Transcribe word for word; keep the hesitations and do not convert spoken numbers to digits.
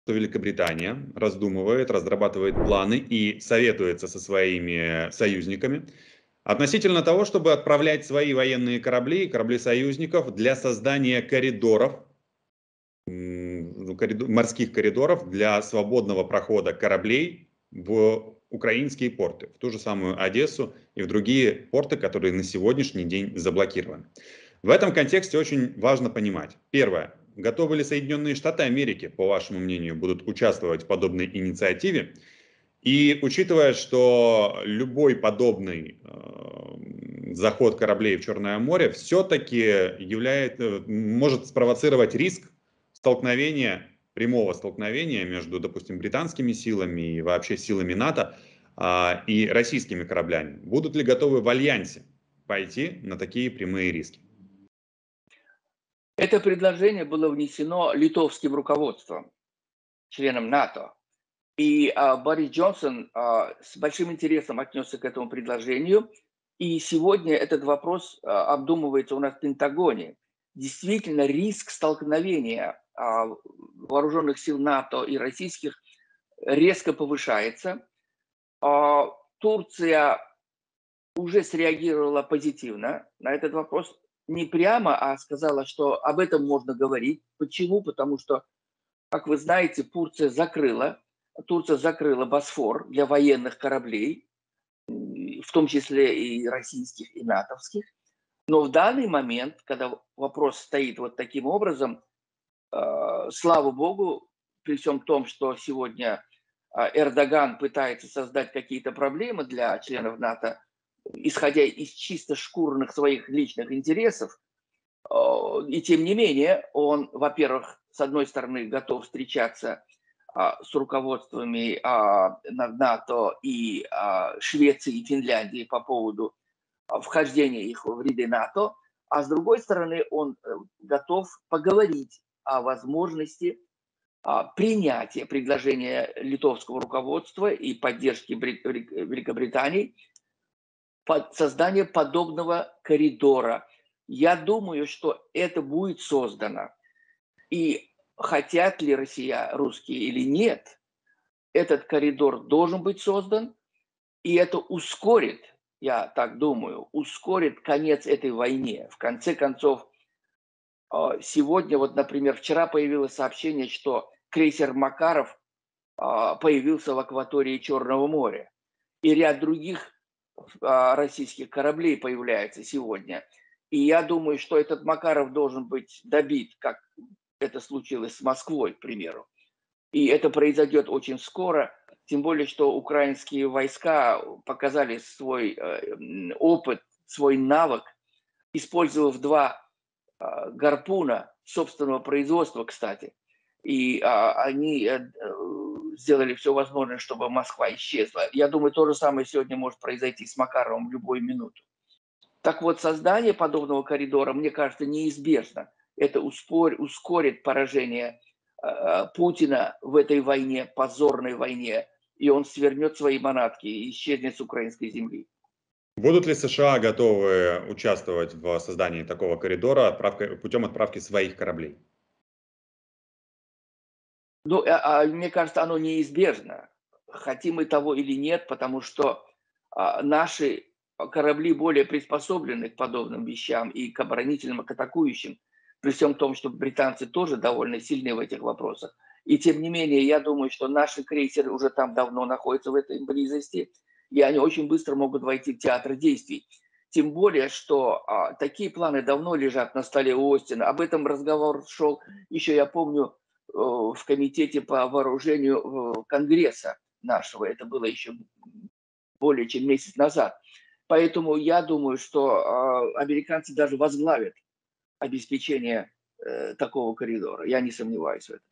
что Великобритания раздумывает, разрабатывает планы и советуется со своими союзниками относительно того, чтобы отправлять свои военные корабли, корабли союзников для создания коридоров, морских коридоров для свободного прохода кораблей в украинские порты, в ту же самую Одессу и в другие порты, которые на сегодняшний день заблокированы. В этом контексте очень важно понимать. Первое. Готовы ли Соединенные Штаты Америки, по вашему мнению, будут участвовать в подобной инициативе? И учитывая, что любой подобный э, заход кораблей в Черное море все-таки является, может спровоцировать риск столкновения, прямого столкновения между, допустим, британскими силами и вообще силами НАТО а, и российскими кораблями. Будут ли готовы в альянсе пойти на такие прямые риски? Это предложение было внесено литовским руководством, членом НАТО. И а, Борис Джонсон а, с большим интересом отнесся к этому предложению. И сегодня этот вопрос а, обдумывается у нас в Пентагоне. Действительно, риск столкновения а, вооруженных сил НАТО и российских резко повышается. А, Турция уже среагировала позитивно на этот вопрос. Не прямо, а сказала, что об этом можно говорить. Почему? Потому что, как вы знаете, Турция закрыла, Турция закрыла Босфор для военных кораблей, в том числе и российских, и натовских. Но в данный момент, когда вопрос стоит вот таким образом, э, слава богу, при всем том, что сегодня э, Эрдоган пытается создать какие-то проблемы для членов НАТО, исходя из чисто шкурных своих личных интересов, э, и тем не менее он, во-первых, с одной стороны готов встречаться а, с руководствами а, НАТО и а, Швеции и Финляндии по поводу а, вхождения их в ряды НАТО, а с другой стороны он э, готов поговорить о возможности а, принятия предложения литовского руководства и поддержки Бри- Великобритании под создание подобного коридора. Я думаю, что это будет создано. И хотят ли Россия, русские или нет, этот коридор должен быть создан, и это ускорит, я так думаю, ускорит конец этой войне. В конце концов, сегодня, вот, например, вчера появилось сообщение, что крейсер Макаров появился в акватории Черного моря, и ряд других российских кораблей появляется сегодня. И я думаю, что этот Макаров должен быть добит, как это случилось с Москвой, к примеру. И это произойдет очень скоро, тем более, что украинские войска показали свой э, опыт, свой навык, использовав два э, гарпуна собственного производства, кстати. И э, они э, сделали все возможное, чтобы Москва исчезла. Я думаю, то же самое сегодня может произойти с Макаровым в любую минуту. Так вот, создание подобного коридора, мне кажется, неизбежно. Это ускорит, ускорит поражение э, Путина в этой войне, позорной войне, и он свернет свои манатки и исчезнет с украинской земли. Будут ли США готовы участвовать в создании такого коридора отправкой, путем отправки своих кораблей? Ну, а, а, мне кажется, оно неизбежно. Хотим мы того или нет, потому что а, наши корабли более приспособлены к подобным вещам и к оборонительным, и к атакующим, при всем том, что британцы тоже довольно сильны в этих вопросах. И тем не менее, я думаю, что наши крейсеры уже там давно находятся в этой близости, и они очень быстро могут войти в театр действий. Тем более, что а, такие планы давно лежат на столе у Остина. Об этом разговор шел еще, я помню, в комитете по вооружению Конгресса нашего. Это было еще более чем месяц назад. Поэтому я думаю, что американцы даже возглавят обеспечение такого коридора. Я не сомневаюсь в этом.